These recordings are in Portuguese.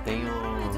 tenho...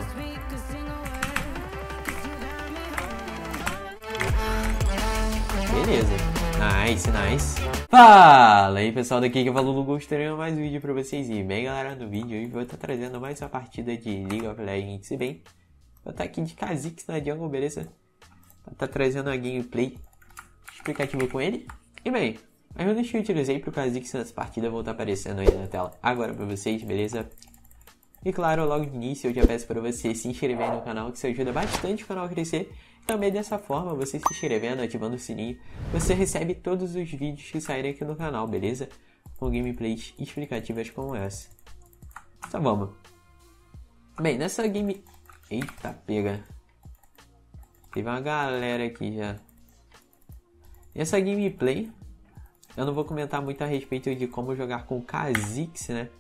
Beleza. Nice. Fala aí, pessoal, daqui que eu falo Lugo, teremos mais um vídeo pra vocês. E bem, galera, no vídeo hoje vou estar trazendo mais uma partida de League of Legends. Se bem, vou estar aqui de Kha'Zix na jungle, beleza? Vou estar trazendo uma gameplay explicativa com ele. E bem, as runas que eu utilizei pro Kha'Zix nessa partida vão estar aparecendo aí na tela agora pra vocês, beleza? E claro, logo de início eu já peço para você se inscrever no canal, que isso ajuda bastante o canal a crescer. Também dessa forma, você se inscrevendo, ativando o sininho, você recebe todos os vídeos que saírem aqui no canal, beleza? Com gameplays explicativas como essa. Então vamos. Bem, nessa game... Eita, pega. Teve uma galera aqui já. Nessa gameplay, eu não vou comentar muito a respeito de como jogar com Kha'Zix, né?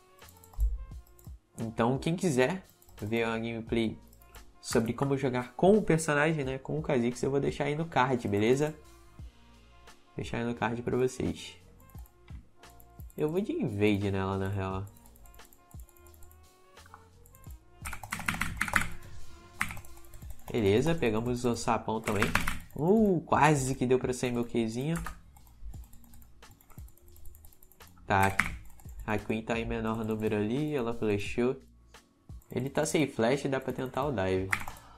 Então, quem quiser ver uma gameplay sobre como jogar com o personagem, né, com o Kha'Zix, eu vou deixar aí no card, beleza? Deixar aí no card pra vocês. Eu vou de invade nela, na real. Beleza, pegamos o sapão também. Quase que deu pra sair meu Qzinho. Tá. A Queen tá em menor número ali, ela flashou. Ele tá sem flash, dá pra tentar o dive.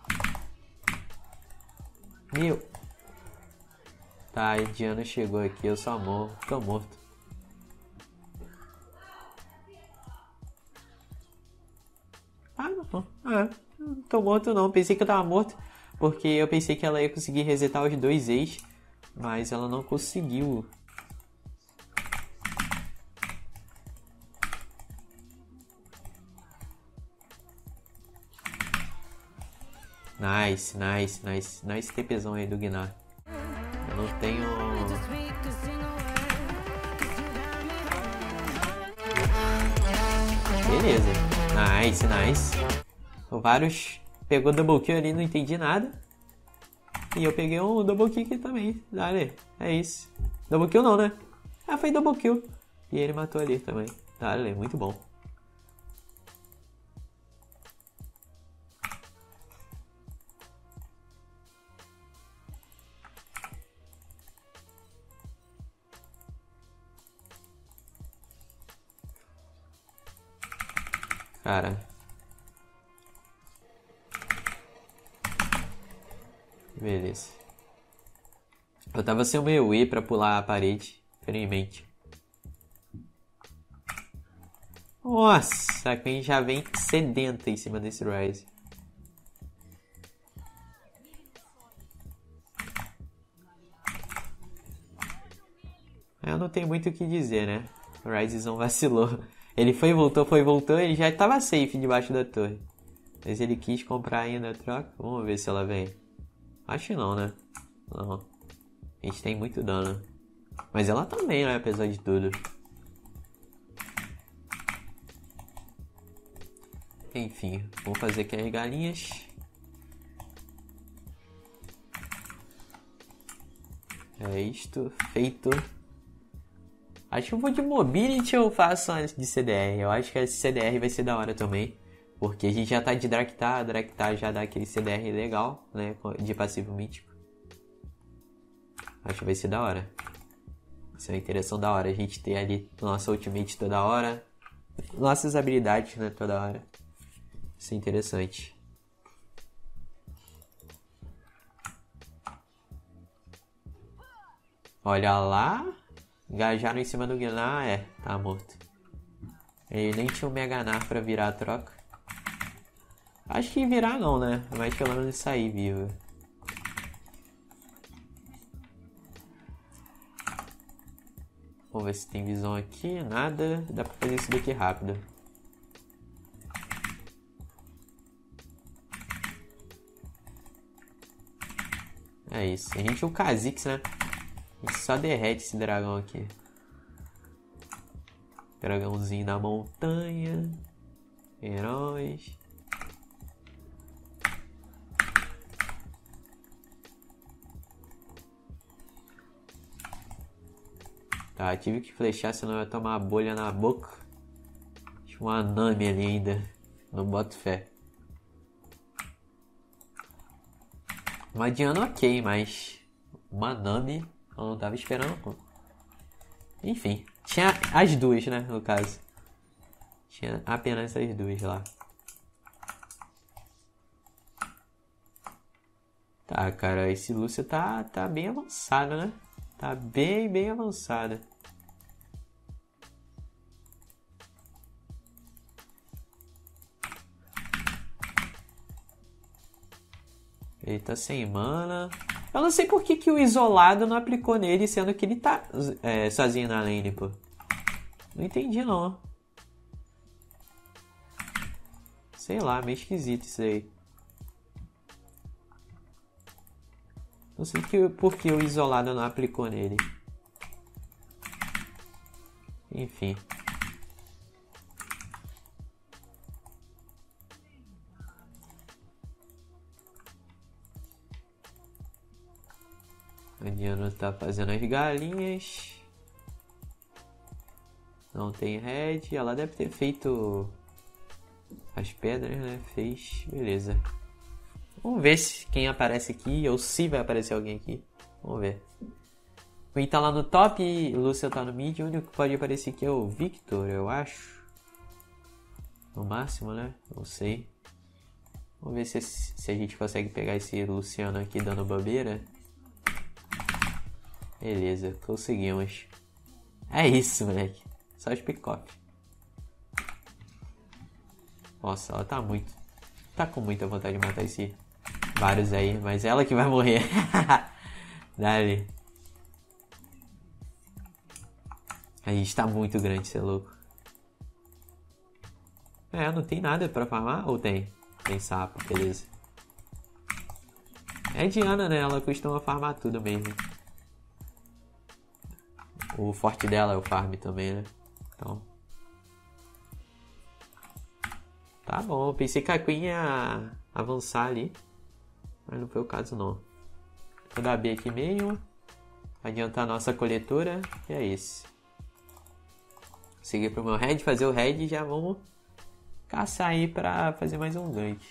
Meu. Tá, a Diana chegou aqui, eu só morro. Tô morto. Ah, não. Não tô morto não. Pensei que eu tava morto. Porque eu pensei que ela ia conseguir resetar os dois ex. Mas ela não conseguiu. Nice TPzão aí do Gnar. Eu não tenho... Beleza. Nice. O Varus pegou double kill ali, não entendi nada. E eu peguei um double kill aqui também. Dale, é isso. Double kill não, né? Ah, foi double kill. E ele matou ali também. Dale, muito bom. Cara. Beleza. Eu tava sem o meu E pra pular a parede. Infelizmente. Nossa, quem já vem sedenta em cima desse Ryze. Eu não tenho muito o que dizer, né? O Ryzezão vacilou. Ele foi e voltou, ele já tava safe debaixo da torre. Mas ele quis comprar ainda a troca. Vamos ver se ela vem. Acho que não, né? Não. A gente tem muito dano. Mas ela também, né? Apesar de tudo. Enfim, vamos fazer aqui as galinhas. É isto, feito. Acho que eu vou de Mobility ou faço antes de CDR. Eu acho que esse CDR vai ser da hora também. Porque a gente já tá de Draktar. Draktar já dá aquele CDR legal, né? De passivo mítico. Acho que vai ser da hora. Vai ser uma interação da hora. A gente ter ali nossa ultimate toda hora. Nossas habilidades, né? Toda hora. Isso é interessante. Olha lá. Engajaram em cima do Gnar, tá morto. Ele nem tinha um Meganar pra virar a troca. Acho que virar não, né? Mas pelo menos sair vivo. Vamos ver se tem visão aqui. Nada. Dá pra fazer isso daqui rápido. É isso. A gente é o Kha'Zix, né? A gente só derrete esse dragão aqui. Dragãozinho da montanha. Heróis. Tá, tive que flechar, senão eu ia tomar uma bolha na boca. Tinha uma Nami ali ainda. Não boto fé. Uma Diana ok, mas uma Nami eu não tava esperando, pô. Enfim, tinha as duas, né, no caso. Tinha apenas as duas lá. Tá, cara, esse Lúcio tá bem avançado, né? Tá bem avançado. Ele tá sem mana. Eu não sei por que o isolado não aplicou nele, sendo que ele tá sozinho na lane, pô. Não entendi, não. Sei lá, meio esquisito isso aí. Não sei por que o isolado não aplicou nele. Enfim. A Diana tá fazendo as galinhas. Não tem red. Ela deve ter feito as pedras, né? Fez. Beleza. Vamos ver se quem aparece aqui ou se vai aparecer alguém aqui. Vamos ver. O Queen tá lá no top e o Lúcio tá no mid. O único que pode aparecer aqui é o Victor, eu acho. No máximo, né? Não sei. Vamos ver se a gente consegue pegar esse Luciano aqui dando bobeira. Beleza, conseguimos. É isso, moleque. Só os pick-off. Nossa, ela tá muito... Tá com muita vontade de matar esse... Vários aí, mas ela que vai morrer. Dale. A gente tá muito grande, cê é louco. Não tem nada pra farmar? Ou tem? Tem sapo, beleza. É Diana, né? Ela costuma farmar tudo mesmo. O forte dela é o farm também, né? Então... Tá bom, pensei que a Queen ia avançar ali. Mas não foi o caso, não. Vou dar B aqui mesmo. Adiantar a nossa coletora. E é isso. Seguir pro meu head, fazer o head e já vamos caçar aí pra fazer mais um gank.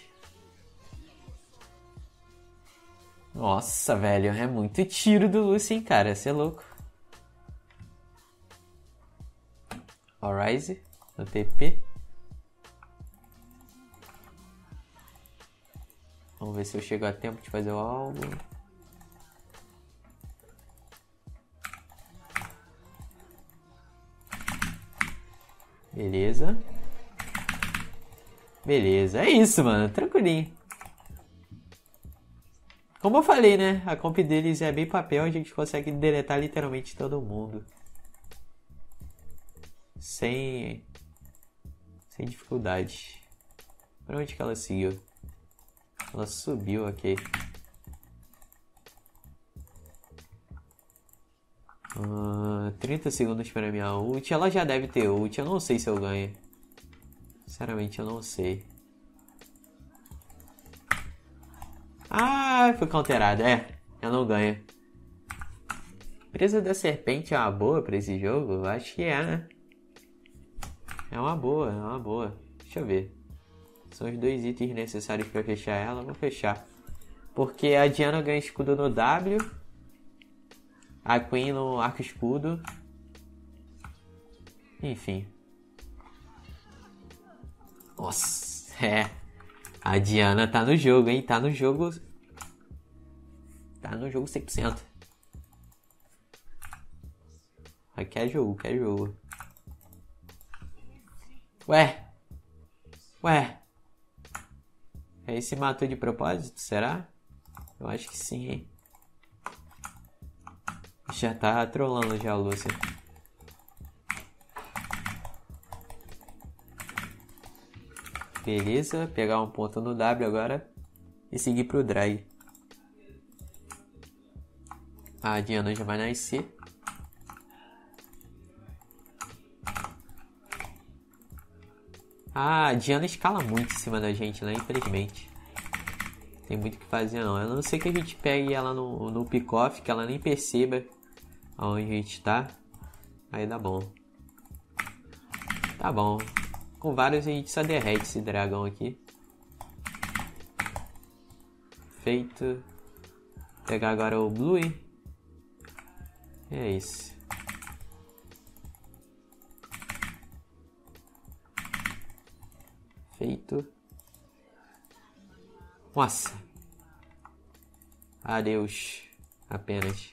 Nossa, velho. É muito tiro do Lúcio, hein, cara. Você é louco. Alrize. No TP. Vamos ver se eu chego a tempo de fazer algo. Beleza. Beleza. É isso, mano. Tranquilinho. Como eu falei, né? A comp deles é bem papel. A gente consegue deletar literalmente todo mundo. Sem dificuldade. Pra onde que ela seguiu? Ela subiu, ok. 30 segundos para minha ult. Ela já deve ter ult. Eu não sei se eu ganho. Sinceramente, eu não sei. Ah, foi counterado. Eu não ganho. Presa da serpente é uma boa pra esse jogo? Acho que é, né? É uma boa, é uma boa. Deixa eu ver. São os 2 itens necessários para fechar ela. Vou fechar. Porque a Diana ganha escudo no W. A Queen no arco escudo. Enfim. Nossa. A Diana tá no jogo, hein? Tá no jogo. Tá no jogo 100%. Quer jogo, quer jogo. Ué. Aí se matou de propósito, será? Eu acho que sim, hein? Já tá trolando já o Lúcio. Beleza, pegar um ponto no W agora e seguir pro drag. A Diana já vai nascer. A Diana escala muito em cima da gente, né? Infelizmente. Tem muito o que fazer, não. A não ser que a gente pegue ela no pick-off, que ela nem perceba aonde a gente tá. Aí dá bom. Tá bom. Com vários a gente só derrete esse dragão aqui. Feito. Vou pegar agora o Blue. É isso. Feito. Nossa. Adeus. Apenas.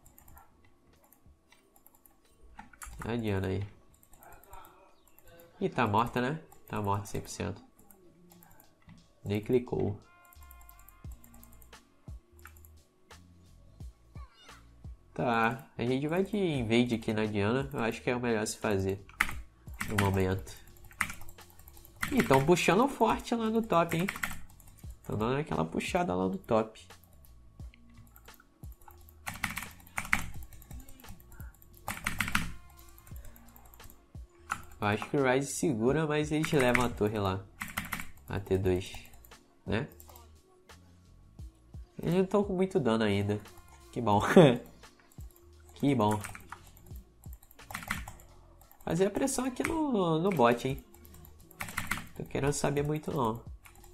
A Diana aí. Ih, tá morta, né? Tá morta 100%. Nem clicou. Tá. A gente vai de invade aqui na Diana. Eu acho que é o melhor se fazer. No momento. Ih, tão puxando forte lá no top, hein? Tô dando aquela puxada lá no top. Eu acho que o Ryze segura, mas eles levam a torre lá. A T2, né? Eles não estão com muito dano ainda. Que bom. Que bom. Fazer a pressão aqui no bot, hein? Tô querendo saber muito não.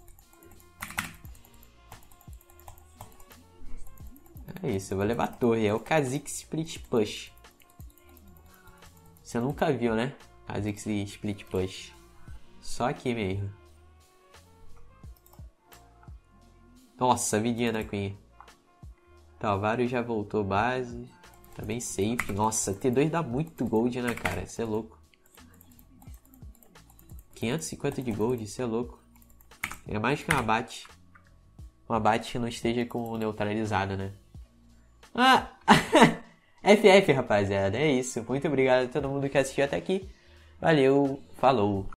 É isso, eu vou levar a torre. É o Kha'Zix Split Push. Você nunca viu, né? Kha'Zix Split Push. Só aqui mesmo. Nossa, vidinha da Queen. Tá, o Varus já voltou base. Tá bem safe. Nossa, T2 dá muito gold, né, cara? Isso é louco. 550 de gold, isso é louco. É mais que um abate. Um abate que não esteja com neutralizado, né? Ah! FF, rapaziada. É isso. Muito obrigado a todo mundo que assistiu até aqui. Valeu, falou.